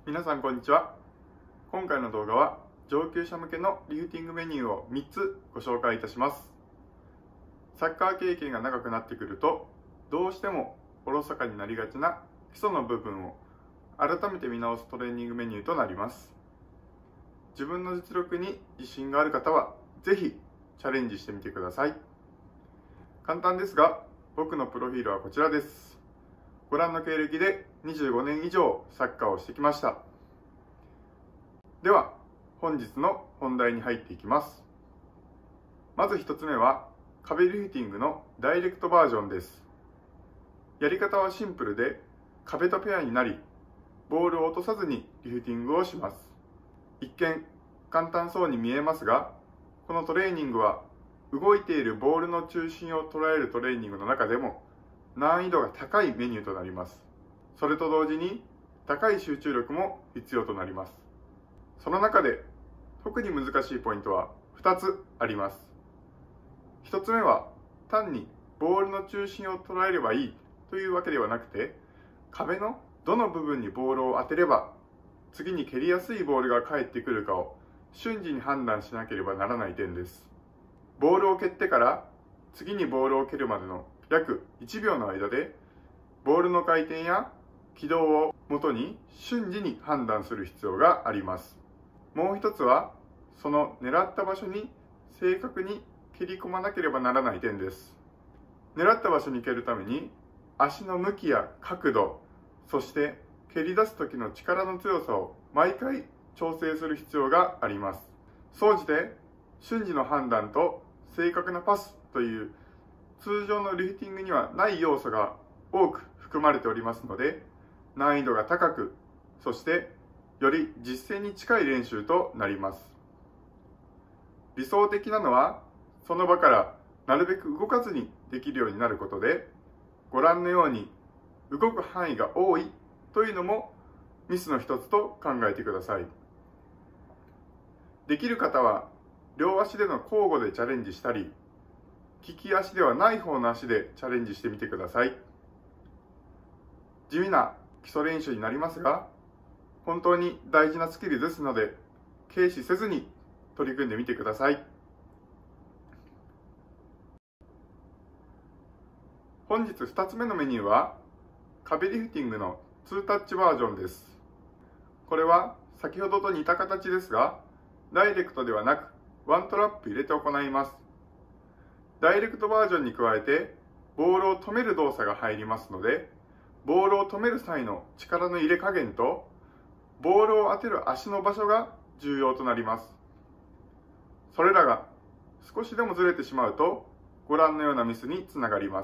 皆さんこんにちは。今回の動画は上級者向けのリフティングメニューを3つご紹介いたします。サッカー経験が長くなってくるとどうしてもおろそかになりがちな基礎の部分を改めて見直すトレーニングメニューとなります。自分の実力に自信がある方はぜひチャレンジしてみてください。簡単ですが僕のプロフィールはこちらです。ご覧の経歴で25年以上サッカーをしてきました。では本日の本題に入っていきます。まず1つ目は壁リフティングのダイレクトバージョンです。やり方はシンプルで壁とペアになりボールを落とさずにリフティングをします。一見簡単そうに見えますが、このトレーニングは動いているボールの中心を捉えるトレーニングの中でも難易度が高いメニューとなります。それと同時に高い集中力も必要となります。その中で特に難しいポイントは2つあります。1つ目は単にボールの中心を捉えればいいというわけではなくて、壁のどの部分にボールを当てれば次に蹴りやすいボールが返ってくるかを瞬時に判断しなければならない点です。ボールを蹴ってから次にボールを蹴るまでの約1秒の間でボールの回転や軌道をもとに瞬時に判断する必要があります。もう一つはその狙った場所に正確に蹴り込まなければならない点です。狙った場所に蹴るために足の向きや角度、そして蹴り出す時の力の強さを毎回調整する必要があります。総じて瞬時の判断と正確なパスという通常のリフティングにはない要素が多く含まれておりますので、難易度が高く、そしてより実践に近い練習となります。理想的なのはその場からなるべく動かずにできるようになることで、ご覧のように動く範囲が多いというのもミスの一つと考えてください。できる方は両足での交互でチャレンジしたり、利き足ではない方の足でチャレンジしてみてください。地味な基礎練習になりますが、本当に大事なスキルですので、軽視せずに取り組んでみてください。本日2つ目のメニューは、壁リフティングの2タッチバージョンです。これは先ほどと似た形ですが、ダイレクトではなく、ワントラップ入れて行います。ダイレクトバージョンに加えて、ボールを止める動作が入りますので、ボールを止める際の力の入れ加減と、ボールを当てる足の場所が重要となります。それらが少しでもずれてしまうと、ご覧のようなミスにつながります。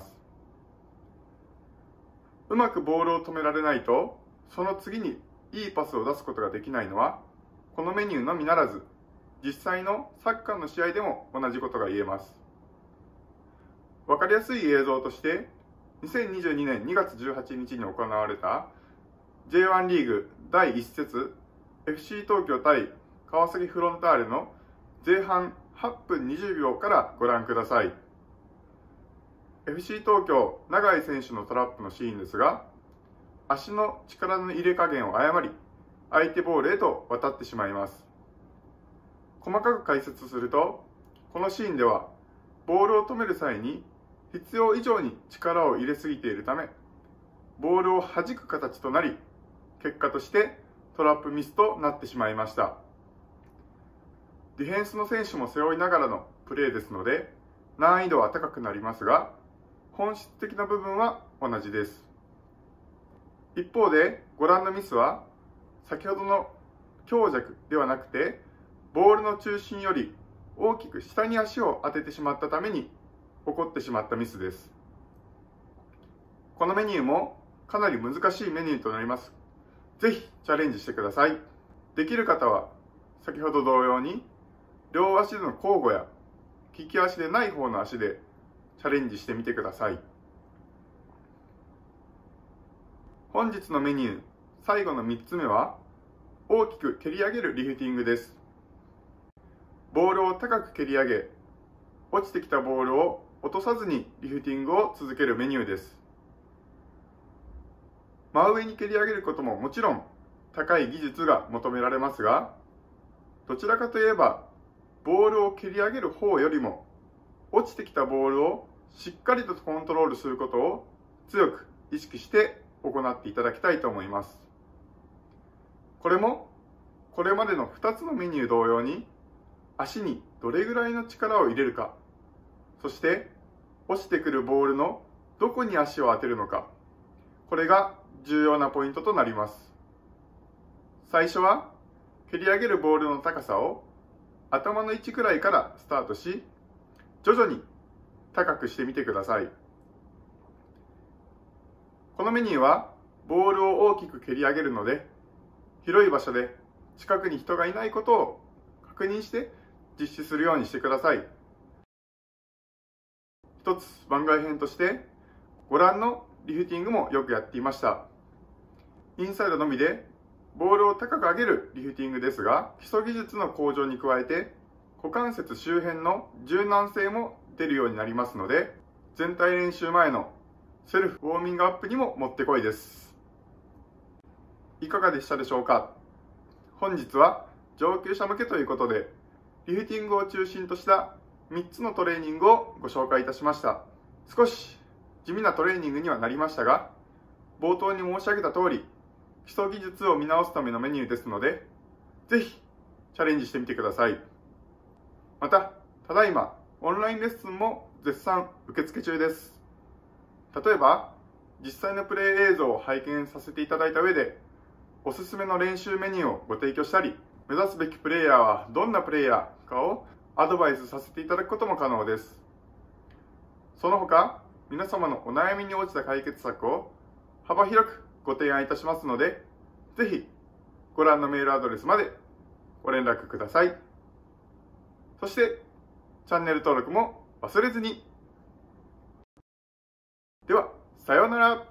うまくボールを止められないと、その次にいいパスを出すことができないのは、このメニューのみならず、実際のサッカーの試合でも同じことが言えます。わかりやすい映像として、2022年2月18日に行われた J1 リーグ第1節 FC 東京対川崎フロンターレの前半8分20秒からご覧ください。FC 東京永井選手のトラップのシーンですが、足の力の入れ加減を誤り、相手ボールへと渡ってしまいます。細かく解説すると、このシーンではボールを止める際に必要以上に力を入れすぎているため、ボールを弾く形となり、結果としてトラップミスとなってしまいました。ディフェンスの選手も背負いながらのプレーですので、難易度は高くなりますが、本質的な部分は同じです。一方で、ご覧のミスは、先ほどの強弱ではなくて、ボールの中心より大きく下に足を当ててしまったために起こってしまったミスです。このメニューもかなり難しいメニューとなります。ぜひチャレンジしてください。できる方は先ほど同様に両足での交互や利き足でない方の足でチャレンジしてみてください。本日のメニュー最後の3つ目は大きく蹴り上げるリフティングです。ボールを高く蹴り上げ、落ちてきたボールを落とさずにリフティングを続けるメニューです。真上に蹴り上げることももちろん、 高い技術が求められますが、どちらかといえばボールを蹴り上げる方よりも落ちてきたボールをしっかりとコントロールすることを強く意識して行っていただきたいと思います。これもこれまでの2つのメニュー同様に、足にどれぐらいの力を入れるか、そして落ちてくるボールのどこに足を当てるのか、これが重要なポイントとなります。最初は蹴り上げるボールの高さを頭の位置くらいからスタートし、徐々に高くしてみてください。このメニューはボールを大きく蹴り上げるので、広い場所で近くに人がいないことを確認して実施するようにしてください。一つ番外編として、ご覧のリフティングもよくやっていました。インサイドのみでボールを高く上げるリフティングですが、基礎技術の向上に加えて股関節周辺の柔軟性も出るようになりますので、全体練習前のセルフウォーミングアップにももってこいです。いかがでしたでしょうか。本日は上級者向けということで、リフティングを中心とした3つのトレーニングをご紹介いたしました。少し地味なトレーニングにはなりましたが、冒頭に申し上げた通り、基礎技術を見直すためのメニューですので、ぜひチャレンジしてみてください。また、ただいまオンラインレッスンも絶賛受付中です。例えば、実際のプレー映像を拝見させていただいた上で、おすすめの練習メニューをご提供したり、目指すべきプレイヤーはどんなプレイヤーかをアドバイスさせていただくことも可能です。その他、皆様のお悩みに応じた解決策を幅広くご提案いたしますので、ぜひご覧のメールアドレスまでご連絡ください。そして、チャンネル登録も忘れずに。では、さようなら。